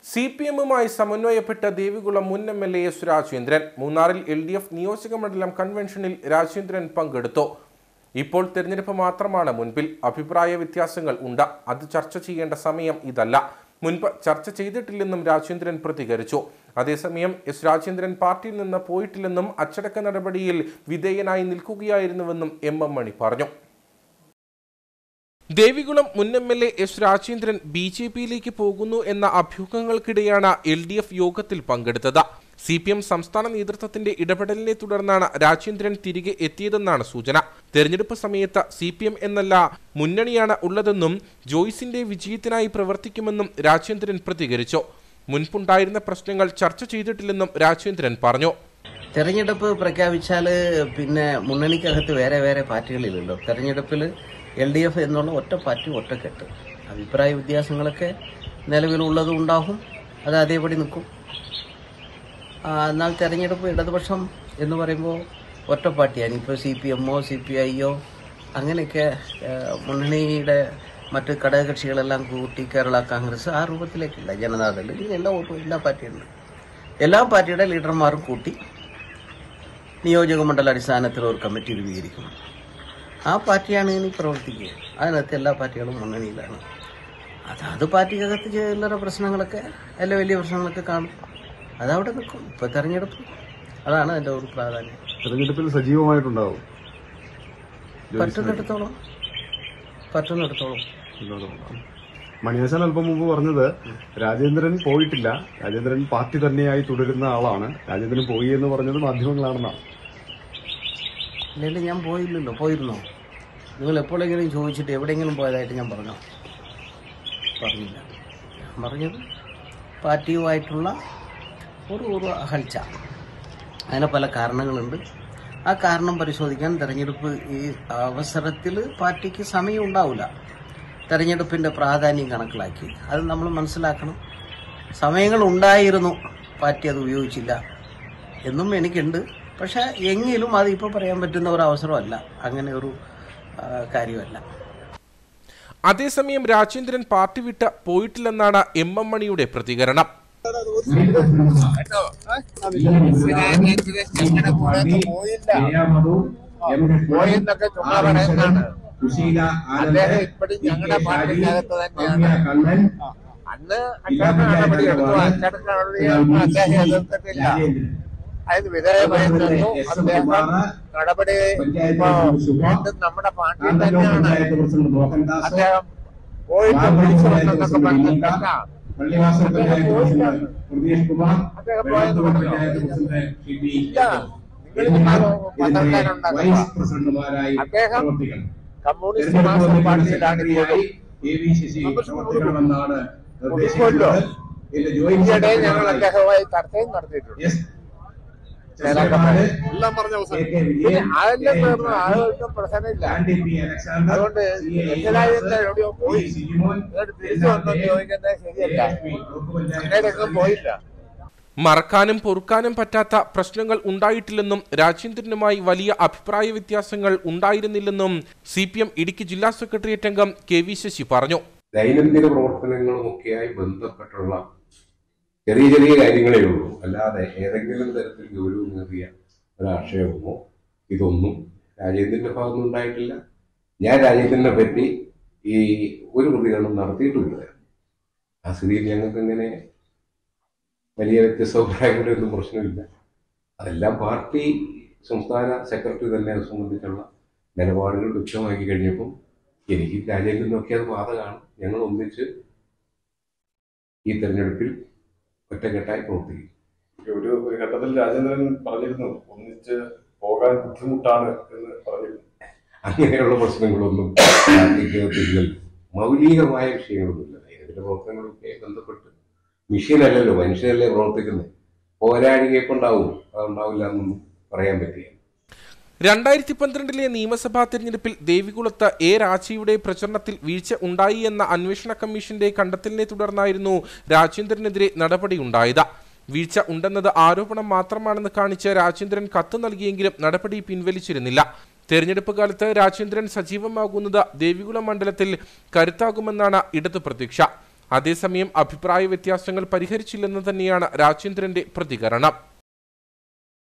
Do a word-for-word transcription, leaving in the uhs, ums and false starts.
C P എമ്മുമായി സമന്വയപ്പെട്ട ദേവികുളം മുൻ M L A S Rajendran മൂന്നാറിൽ എൽ ഡി എഫ് നിയോജക മണ്ഡലം കൺവെൻഷനിൽ രാജേന്ദ്രൻ പങ്കെടുത്തു. ഇപ്പോൾ തെരഞ്ഞെടുപ്പ് മാത്രമാണ് മുൻപിൽ. അഭിപ്രായ വ്യത്യാസങ്ങൾ ഉണ്ട്. അത് ചർച്ച ചെയ്യേണ്ട സമയം ഇതല്ല. മുൻപ് ചർച്ച ചെയ്തിട്ടില്ലെന്നും രാജേന്ദ്രൻ പ്രതികരിച്ചു. അതേസമയം എസ് രാജേന്ദ്രൻ പാർട്ടിയിൽ നിന്ന് പോയിട്ടില്ലെന്നും അച്ചടക്ക നടപടിയിൽ വിധേയനായി നിൽക്കുകയായിരുന്നുവെന്നും എം എം മണി പറഞ്ഞു. ദേവികുളം മുൻ M L A S Rajendran B J പിയിലേക്ക് പോകുന്നു എന്ന അഭ്യൂഹങ്ങൾക്കിടെയാണ് എൽ ഡി എഫ് യോഗത്തിൽ പങ്കെടുത്തത്. സി പി എം സംസ്ഥാന നേതൃത്വത്തിന്റെ ഇടപെടലിനെ തുടർന്നാണ് രാജേന്ദ്രൻ തിരികെ എത്തിയതെന്നാണ് സൂചന. തെരഞ്ഞെടുപ്പ് സമയത്ത് സി പി എം എന്നല്ല മുന്നണിയാണ് ഉള്ളതെന്നും ജോയ്സിന്റെ വിജയത്തിനായി പ്രവർത്തിക്കുമെന്നും രാജേന്ദ്രൻ പ്രതികരിച്ചു. മുൻപുണ്ടായിരുന്ന പ്രശ്നങ്ങൾ ചർച്ച ചെയ്തിട്ടില്ലെന്നും രാജേന്ദ്രൻ പറഞ്ഞു. തെരഞ്ഞെടുപ്പ് പ്രഖ്യാപിച്ചാൽ പിന്നെ മുന്നണിക്കകത്ത് വേറെ വേറെ പാർട്ടികളില്ലല്ലോ. തെരഞ്ഞെടുപ്പിൽ എൽ ഡി എഫ് എന്നുള്ള ഒറ്റ പാർട്ടി ഒറ്റക്കെട്ട്. അഭിപ്രായ വ്യത്യാസങ്ങളൊക്കെ നിലവിലുള്ളതും ഉണ്ടാകും. അത് അതേപടി നിൽക്കും. എന്നാൽ തെരഞ്ഞെടുപ്പ് ഇടതുപക്ഷം എന്ന് പറയുമ്പോൾ ഒറ്റ പാർട്ടിയാണ്. ഇപ്പോൾ സി പി എമ്മോ സി പി ഐയോ അങ്ങനെയൊക്കെ മുന്നണിയുടെ മറ്റ് ഘടകകക്ഷികളെല്ലാം കൂട്ടി കേരള കോൺഗ്രസ് ആ രൂപത്തിലേക്കില്ല. ജനതാദൾ എല്ലാ എല്ലാ പാർട്ടിയുണ്ട്. എല്ലാ പാർട്ടിയുടെ ലീഡർമാരും കൂട്ടി നിയോജക മണ്ഡല അടിസ്ഥാനത്തിൽ ഒരു കമ്മിറ്റി രൂപീകരിക്കും. ആ പാർട്ടിയാണ് ഇനി പ്രവർത്തിക്കുക. അതിനകത്ത് എല്ലാ പാർട്ടികളും മുന്നണിയിലാണ്. അത് അത് പാർട്ടിക്കകത്ത് ചില്ലറ പ്രശ്നങ്ങളൊക്കെ അല്ല വലിയ പ്രശ്നങ്ങളൊക്കെ കാണും. അതവിടെ നിൽക്കും. ഇപ്പൊ തെരഞ്ഞെടുപ്പ് അതാണ് അതിന്റെ ഒരു പ്രാധാന്യം. തെരഞ്ഞെടുപ്പിൽ സജീവമായിട്ടുണ്ടാവും പറ്റുന്നിടത്തോളം പറ്റുന്നിടത്തോളം മണിയാശാൻ അല്പം മുമ്പ് പറഞ്ഞത് രാജേന്ദ്രൻ പോയിട്ടില്ല, രാജേന്ദ്രൻ പാർട്ടി തന്നെയായി തുടരുന്ന ആളാണ്. രാജേന്ദ്രൻ പോയി എന്ന് പറഞ്ഞത് മാധ്യമങ്ങളാണെന്നാണ്. ഇല്ലെങ്കിൽ ഞാൻ പോയില്ലല്ലോ. പോയിരുന്നോ? നിങ്ങൾ എപ്പോഴെങ്കിലും ചോദിച്ചിട്ട് എവിടെയെങ്കിലും പോയതായിട്ട് ഞാൻ പറഞ്ഞോ? പറഞ്ഞില്ല. ഞാൻ പറഞ്ഞത് പാർട്ടിയുമായിട്ടുള്ള ഒരു ഒരു അകൽച്ച. അതിന് പല കാരണങ്ങളുണ്ട്. ആ കാരണം പരിശോധിക്കാൻ തെരഞ്ഞെടുപ്പ് ഈ അവസരത്തിൽ പാർട്ടിക്ക് സമയം ഉണ്ടാവില്ല. തെരഞ്ഞെടുപ്പിൻ്റെ പ്രാധാന്യം കണക്കിലാക്കി അത് നമ്മൾ മനസ്സിലാക്കണം. സമയങ്ങൾ ഉണ്ടായിരുന്നു, പാർട്ടി അത് ഉപയോഗിച്ചില്ല എന്നും എനിക്കുണ്ട്. പക്ഷെ എങ്കിലും അത് ഇപ്പോൾ പറയാൻ പറ്റുന്ന ഒരു അവസരമല്ല, അങ്ങനെ ഒരു കാര്യമല്ല. അതേസമയം രാജേന്ദ്രൻ പാർട്ടി വിട്ട് പോയിട്ടില്ലെന്നാണ് എം എം മണിയുടെ പ്രതികരണം. പോയെന്നൊക്കെ ചുമ്മാ പറയുന്നതാണ്. അദ്ദേഹം ഇപ്പോഴും ഞങ്ങളുടെ പാർട്ടിക്കകത്ത് തന്നെയാണ്. അന്ന് അച്ചടക്ക നടപടി എടുത്തു. അച്ചടക്ക നടപടിയൊന്നും അദ്ദേഹം എതിർത്തിട്ടില്ല. അതിന് വിധേയമായിരുന്നു. അദ്ദേഹം നടപടി വീണ്ടും നമ്മുടെ പാർട്ടിയിൽ തന്നെയാണ്. അദ്ദേഹം പോയിട്ട് തിരിച്ചു വന്നെന്നൊക്കെ പറഞ്ഞിട്ടല്ല. അദ്ദേഹം പോയെന്ന് പറഞ്ഞു. ഇല്ല, നിങ്ങൾ പത്രക്കാരുണ്ടാക്കുക. അദ്ദേഹം കമ്മ്യൂണിസ്റ്റ് മാർക്സിസ്റ്റ് പാർട്ടിയിലാണ് ഒതുക്കുമല്ലോ. ഈയിടെ ഞങ്ങൾ അദ്ദേഹവുമായി ചർച്ചയും നടത്തിയിട്ടുണ്ട്. എല്ലാം പറഞ്ഞ അതെല്ലാം തീർന്നു. അതൊന്നും പ്രശ്നമില്ല. അതുകൊണ്ട് എവിടെയോ പോയി തിരിച്ചു വന്നു ചോദിക്കുന്നത് ശരിയല്ല. അങ്ങനെയൊന്നും പോയില്ല. മറക്കാനും പൊറുക്കാനും പറ്റാത്ത പ്രശ്നങ്ങൾ ഉണ്ടായിട്ടില്ലെന്നും രാജേന്ദ്രനുമായി വലിയ അഭിപ്രായ വ്യത്യാസങ്ങൾ ഉണ്ടായിരുന്നില്ലെന്നും സി പി എം ഇടുക്കി ജില്ലാ സെക്രട്ടേറിയറ്റ് അംഗം കെ വി ശശി പറഞ്ഞു. ദൈനംദിന പ്രവർത്തനങ്ങളുമൊക്കെയായി ബന്ധപ്പെട്ടുള്ള ചെറിയ ചെറിയ കാര്യങ്ങളേ ഉള്ളൂ. അല്ലാതെ ഏതെങ്കിലും തരത്തിൽ ഗൗരവമേറിയ ഒരാക്ഷേപമോ ഇതൊന്നും രാജേന്ദ്രന്റെ ഭാഗത്തുനിന്ന് ഉണ്ടായിട്ടില്ല. ഞാൻ രാജേന്ദ്രനെ പറ്റി ഈ ഒരു പ്രതികരണം നടത്തിയിട്ടുമില്ല. ആ സ്ഥിതിയിൽ ഞങ്ങൾക്ക് ഇങ്ങനെ വലിയ വ്യത്യസ്ത അഭിപ്രായങ്ങളുടെ ഒന്നും പ്രശ്നമില്ല. അതെല്ലാം പാർട്ടി സംസ്ഥാന സെക്രട്ടറി തന്നെ അത് സംബന്ധിച്ചുള്ള നിലപാടുകൾ വ്യക്തമാക്കി കഴിഞ്ഞപ്പം എനിക്ക് രാജേന്ദ്രനൊക്കെ അത് ബാധകമാണ്. ഞങ്ങൾ ഒന്നിച്ച് ഈ തെരഞ്ഞെടുപ്പിൽ ഒറ്റക്കെട്ടായി പ്രവർത്തിക്കും. ഒരു ഒരു ഘട്ടത്തിൽ രാജേന്ദ്രൻ പറഞ്ഞിരുന്നു ഒന്നിച്ച് പോകാൻ ബുദ്ധിമുട്ടാണ് എന്ന് പറഞ്ഞിരുന്നു. അങ്ങനെയുള്ള പ്രശ്നങ്ങളൊന്നും പാർട്ടിക്കകത്തില്ല. മൗലികമായ വിഷയങ്ങളൊന്നുമില്ല. ഇതിന്റെ പ്രവർത്തനങ്ങളൊക്കെ ബന്ധപ്പെട്ട് മിഷീനല്ലല്ലോ, മനുഷ്യരല്ലേ പ്രവർത്തിക്കുന്നത്. പോരാഴികയൊക്കെ ഉണ്ടാവും, അതുണ്ടാവില്ല എന്നൊന്നും പറയാൻ പറ്റില്ല. രണ്ടായിരത്തി പന്ത്രണ്ടിലെ നിയമസഭാ തെരഞ്ഞെടുപ്പിൽ ദേവികുളത്ത് എ രാജയുടെ പ്രചരണത്തിൽ വീഴ്ച ഉണ്ടായി എന്ന അന്വേഷണ കമ്മീഷന്റെ കണ്ടെത്തലിനെ തുടർന്നായിരുന്നു രാജേന്ദ്രനെതിരെ നടപടിയുണ്ടായത്. വീഴ്ച ഉണ്ടെന്നത് ആരോപണം മാത്രമാണെന്ന് കാണിച്ച് രാജേന്ദ്രൻ കത്ത് നൽകിയെങ്കിലും നടപടി പിൻവലിച്ചിരുന്നില്ല. തെരഞ്ഞെടുപ്പ് കാലത്ത് രാജേന്ദ്രൻ സജീവമാകുന്നത് ദേവികുളം മണ്ഡലത്തിൽ കരുത്താകുമെന്നാണ് ഇടതു പ്രതീക്ഷ. അതേസമയം അഭിപ്രായ വ്യത്യാസങ്ങൾ പരിഹരിച്ചില്ലെന്ന് തന്നെയാണ് രാജേന്ദ്രന്റെ പ്രതികരണം.